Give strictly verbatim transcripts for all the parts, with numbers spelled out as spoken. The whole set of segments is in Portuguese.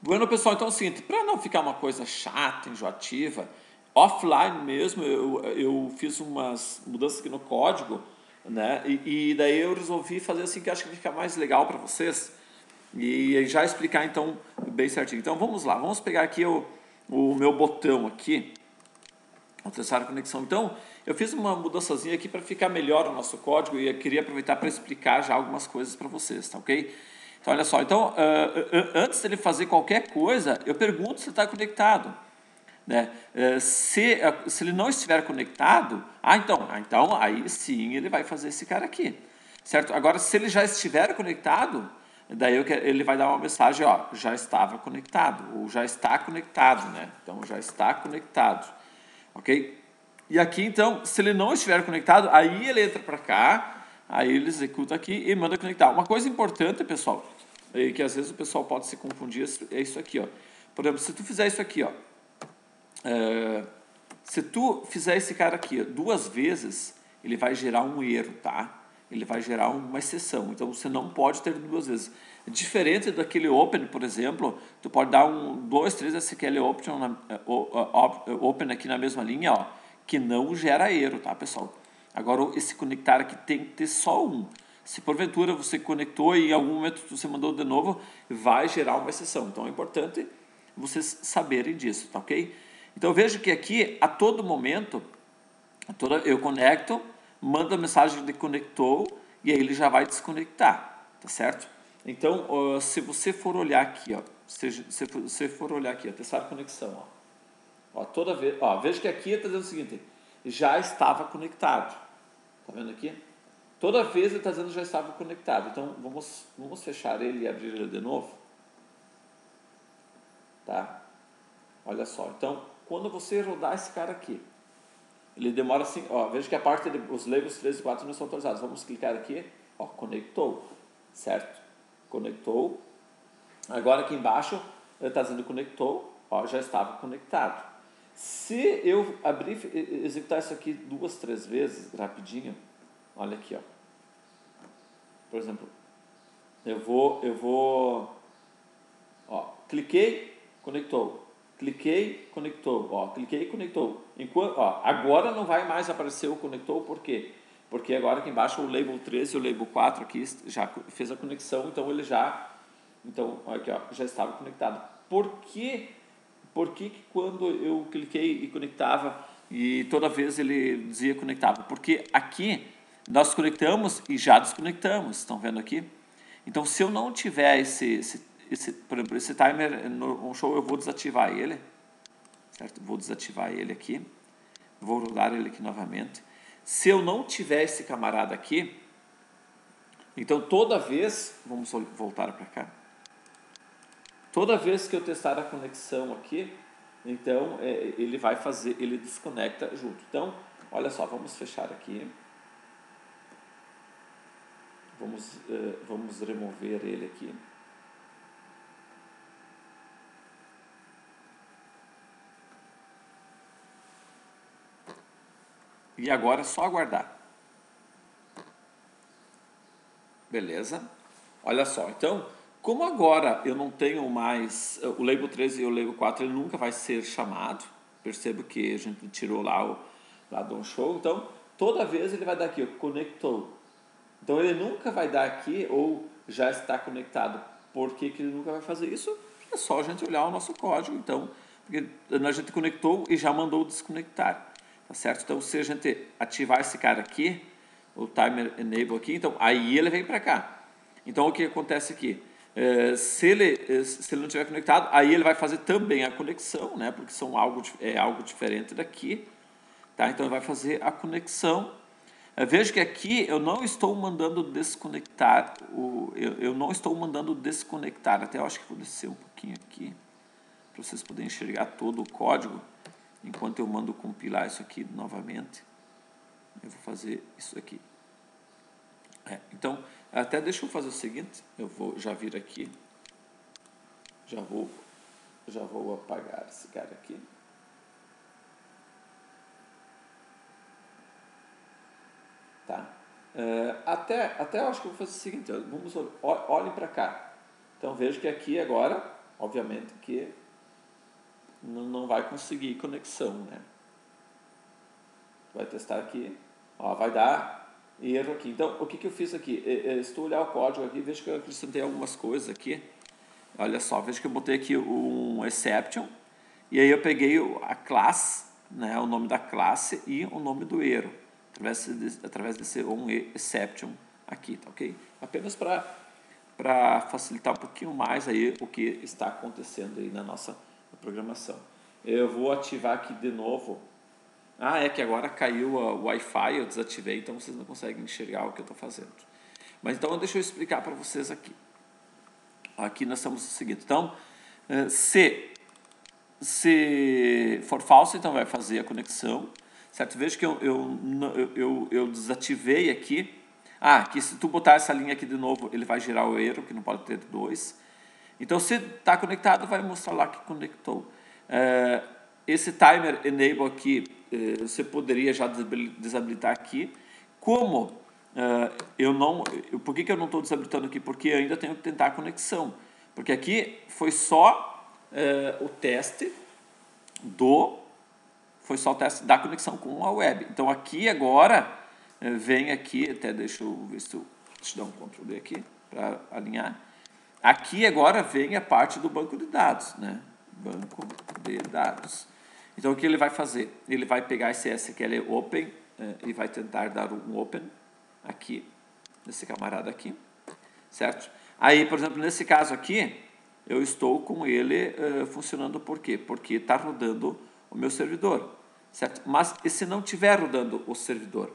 Bueno, pessoal, então é o seguinte, para não ficar uma coisa chata, enjoativa, offline mesmo, eu, eu fiz umas mudanças aqui no código, né? E, e daí eu resolvi fazer assim que acho que fica mais legal para vocês e já explicar então bem certinho. Então vamos lá, vamos pegar aqui o, o meu botão aqui, o testar a conexão. Então eu fiz uma mudançazinha aqui para ficar melhor o nosso código e eu queria aproveitar para explicar já algumas coisas para vocês, tá ok? Então, olha só. Então, uh, antes dele fazer qualquer coisa, eu pergunto se está conectado. Né? Uh, se, uh, se ele não estiver conectado, ah, então, ah, então, aí sim ele vai fazer esse cara aqui. Certo? Agora, se ele já estiver conectado, daí eu, ele vai dar uma mensagem, ó, já estava conectado, ou já está conectado, né? Então, já está conectado. Ok? E aqui, então, se ele não estiver conectado, aí ele entra para cá, aí ele executa aqui e manda conectar. Uma coisa importante, pessoal, é que às vezes o pessoal pode se confundir, é isso aqui, ó. Por exemplo, se tu fizer isso aqui, ó, é, se tu fizer esse cara aqui ó, duas vezes, ele vai gerar um erro, tá? Ele vai gerar uma exceção. Então você não pode ter duas vezes. Diferente daquele open, por exemplo, tu pode dar um, dois, três S Q L open, na, open aqui na mesma linha, ó, que não gera erro, tá, pessoal? Agora esse conectar aqui tem que ter só um. Se porventura você conectou e em algum momento você mandou de novo, vai gerar uma exceção. Então é importante vocês saberem disso, tá ok? Então eu vejo que aqui, a todo momento, toda, eu conecto, mando a mensagem de conectou e aí ele já vai desconectar, tá certo? Então, uh, se você for olhar aqui, ó, se, se você for olhar aqui, ó, testar a conexão, ó, ó, toda vez, ó, veja que aqui está dizendo o seguinte, já estava conectado, tá vendo aqui? Toda vez ele está dizendo já estava conectado. Então, vamos, vamos fechar ele e abrir ele de novo. Tá? Olha só. Então, quando você rodar esse cara aqui, ele demora assim, ó, veja que a parte de, os labels três e quatro não são atualizados. Vamos clicar aqui, ó, conectou, certo? Conectou. Agora aqui embaixo, ele está dizendo conectou, ó, já estava conectado. Se eu abrir, executar isso aqui duas, três vezes, rapidinho, olha aqui, ó. Por exemplo, eu vou, eu vou, ó, cliquei, conectou, cliquei, conectou, ó, cliquei, conectou. Enquanto, ó, agora não vai mais aparecer o conectou, por quê? Porque agora aqui embaixo o label treze e o label quatro aqui já fez a conexão, então ele já, então, aqui, ó, já estava conectado. Por que, por que que quando eu cliquei e conectava e toda vez ele dizia conectava? Porque aqui nós conectamos e já desconectamos, estão vendo aqui? Então, se eu não tiver esse, esse, esse, por exemplo, esse timer no OnShow, eu vou desativar ele, certo? Vou desativar ele aqui, vou rodar ele aqui novamente. Se eu não tiver esse camarada aqui, então toda vez, vamos voltar para cá, toda vez que eu testar a conexão aqui, então é, ele vai fazer, ele desconecta junto. Então, olha só, vamos fechar aqui. Vamos, uh, vamos remover ele aqui. E agora é só aguardar. Beleza? Olha só, então, como agora eu não tenho mais, o label treze e o label quatro, ele nunca vai ser chamado. Percebo que a gente tirou lá, o, lá do OnShow. Então, toda vez ele vai dar aqui, ó, conectou. Então, ele nunca vai dar aqui, ou já está conectado. Por que que ele nunca vai fazer isso? É só a gente olhar o nosso código, então, porque a gente conectou e já mandou desconectar. Tá certo? Então, se a gente ativar esse cara aqui, o timer enable aqui, então aí ele vem para cá. Então, o que acontece aqui? É, se, ele, se ele não estiver conectado, aí ele vai fazer também a conexão, né? Porque são algo, é algo diferente daqui. Tá? Então, ele vai fazer a conexão. Veja que aqui eu não estou mandando desconectar, o, eu, eu não estou mandando desconectar, até eu acho que vou descer um pouquinho aqui, para vocês poderem enxergar todo o código, enquanto eu mando compilar isso aqui novamente. Eu vou fazer isso aqui. É, então, até deixa eu fazer o seguinte, eu vou já vir aqui, já vou, já vou apagar esse cara aqui. Tá? É, até, até eu acho que eu vou fazer o seguinte, vamos, olhem para cá. Então, vejo que aqui agora, obviamente que não, não vai conseguir conexão, né? Vai testar aqui, ó, vai dar erro aqui. Então, o que, que eu fiz aqui? Se tu olhar o código aqui, veja que eu acrescentei algumas coisas aqui. Olha só, veja que eu botei aqui um exception, e aí eu peguei a classe, né, o nome da classe e o nome do erro, através, de, através desse um exception aqui, tá ok? Apenas para para facilitar um pouquinho mais aí o que está acontecendo aí na nossa programação. Eu vou ativar aqui de novo. Ah, é que agora caiu o Wi-Fi, eu desativei, então vocês não conseguem enxergar o que eu estou fazendo. Mas então deixa eu explicar para vocês aqui. Aqui nós estamos seguindo. Então, se, se for falso, então vai fazer a conexão, certo? Veja que eu, eu, eu, eu desativei aqui. Ah, que se tu botar essa linha aqui de novo, ele vai gerar o erro, que não pode ter dois. Então, se está conectado, vai mostrar lá que conectou. Esse timer enable aqui, você poderia já desabilitar aqui. Como eu não... Por que, que eu não estou desabilitando aqui? Porque eu ainda tenho que tentar a conexão. Porque aqui foi só o teste do... Foi só o teste da conexão com a web. Então, aqui agora... Vem aqui, até deixa eu ver se eu, deixa eu dar um control D aqui para alinhar. Aqui agora vem a parte do banco de dados, né? Banco de dados. Então o que ele vai fazer? Ele vai pegar esse S Q L Open eh, e vai tentar dar um Open aqui, nesse camarada aqui, certo? Aí, por exemplo, nesse caso aqui, eu estou com ele eh, funcionando por quê? Porque está rodando o meu servidor, certo? Mas e se não estiver rodando o servidor?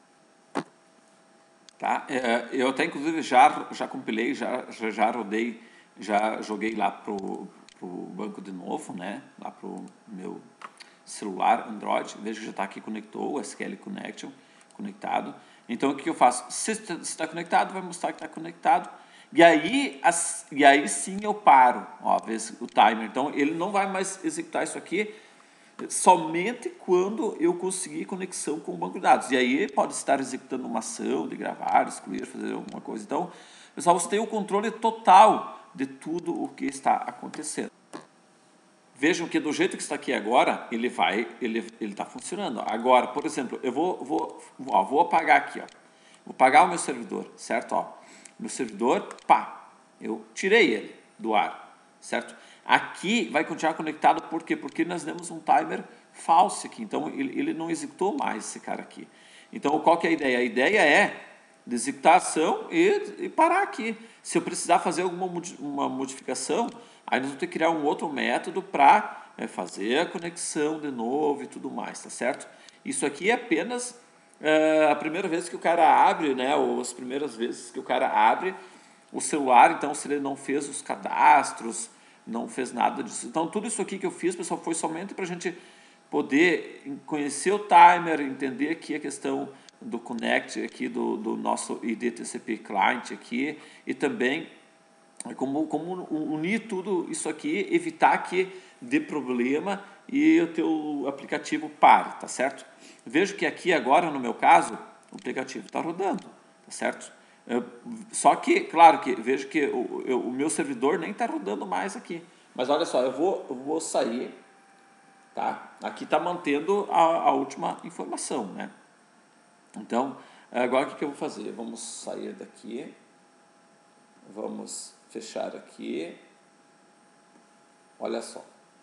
Tá? Eu até inclusive já, já compilei, já, já, já rodei, já joguei lá pro, pro banco de novo, né? Lá pro meu celular Android. Veja que já está aqui, conectou, o S Q L Connection conectado. Então o que eu faço? Se está conectado, vai mostrar que está conectado. E aí, as, e aí sim eu paro, ó, o timer. Então ele não vai mais executar isso aqui somente quando eu conseguir conexão com o banco de dados. E aí pode estar executando uma ação de gravar, excluir, fazer alguma coisa. Então, pessoal, você tem o controle total de tudo o que está acontecendo. Vejam que do jeito que está aqui agora, ele vai, ele ele está funcionando. Agora, por exemplo, eu vou vou ó, vou apagar aqui, ó. Vou apagar o meu servidor, certo? Ó, meu servidor, pá, eu tirei ele do ar, certo? Aqui vai continuar conectado, por quê? Porque nós demos um timer falso aqui, então ele, ele não executou mais esse cara aqui. Então, qual que é a ideia? A ideia é de executar a ação e, e parar aqui. Se eu precisar fazer alguma uma modificação, aí nós vamos ter que criar um outro método para é, fazer a conexão de novo e tudo mais, tá certo? Isso aqui é apenas é, a primeira vez que o cara abre, né, ou as primeiras vezes que o cara abre o celular, então se ele não fez os cadastros, não fez nada disso. Então, tudo isso aqui que eu fiz, pessoal, foi somente para a gente poder conhecer o timer, entender aqui a questão do connect aqui do, do nosso I D T C P client aqui, e também como, como unir tudo isso aqui, evitar que dê problema e o teu aplicativo pare, tá certo? Vejo que aqui agora, no meu caso, o aplicativo está rodando, tá certo? Eu, só que, claro que vejo que o, eu, o meu servidor nem está rodando mais aqui. Mas olha só, eu vou, eu vou sair, tá? Aqui está mantendo a, a última informação, né? Então, agora o que, que eu vou fazer? Vamos sair daqui, vamos fechar aqui. Olha só.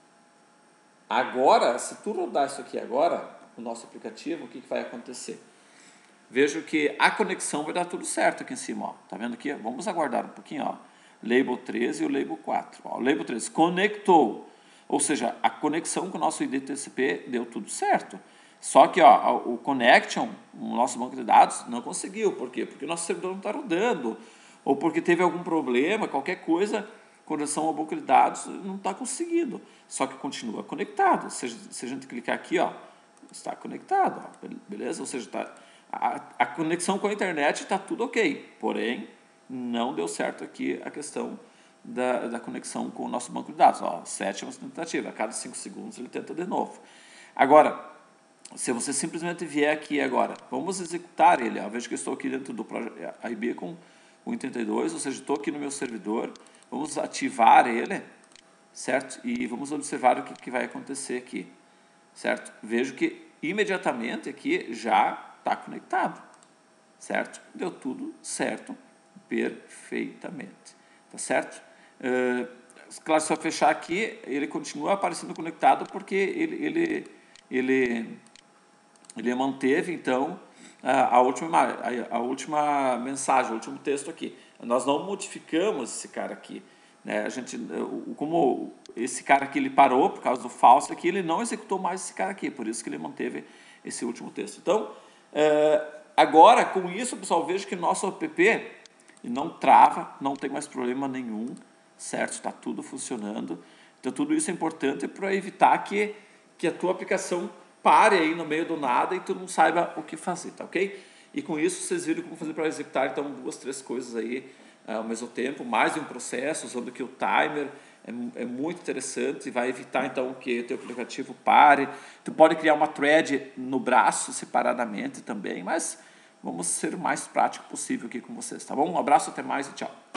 Agora, se tu rodar isso aqui agora, o nosso aplicativo, o que, que vai acontecer? Vejo que a conexão vai dar tudo certo aqui em cima, ó. Tá vendo aqui? Vamos aguardar um pouquinho, ó. Label treze e o label quatro. Ó. O label treze conectou, ou seja, a conexão com o nosso I D T C P deu tudo certo. Só que ó, o connection, o nosso banco de dados, não conseguiu. Por quê? Porque o nosso servidor não está rodando, ou porque teve algum problema, qualquer coisa, com relação ao banco de dados, não está conseguindo. Só que continua conectado. Se, se a gente clicar aqui, ó, está conectado, ó, beleza? Ou seja, está... A, a conexão com a internet está tudo ok, porém não deu certo aqui a questão da, da conexão com o nosso banco de dados. Ó, sétima tentativa, a cada cinco segundos ele tenta de novo. Agora, se você simplesmente vier aqui agora, vamos executar ele. Ó, veja que eu estou aqui dentro do I B com o trinta e dois, ou seja, estou aqui no meu servidor, vamos ativar ele. certo? E vamos observar o que, que vai acontecer aqui, certo? Vejo que imediatamente aqui já está conectado, certo? Deu tudo certo, perfeitamente, tá certo? Uh, claro, se eu fechar aqui, ele continua aparecendo conectado porque ele, ele, ele, ele manteve, então, a, a, última, a, a última mensagem, o último texto aqui. Nós não modificamos esse cara aqui, né? A gente, como esse cara aqui ele parou por causa do falso aqui, ele não executou mais esse cara aqui, por isso que ele manteve esse último texto. Então, uh, agora, com isso, pessoal, vejo que nosso app não trava, não tem mais problema nenhum, certo? Está tudo funcionando. Então, tudo isso é importante para evitar que, que a tua aplicação pare aí no meio do nada e tu não saiba o que fazer, tá ok? E com isso, vocês viram como fazer para executar, então, duas, três coisas aí uh, ao mesmo tempo, mais de um processo, usando aqui o timer, é, é muito interessante e vai evitar, então, que o teu aplicativo pare. Tu pode criar uma thread no braço separadamente também, mas vamos ser o mais prático possível aqui com vocês, tá bom? Um abraço, até mais e tchau.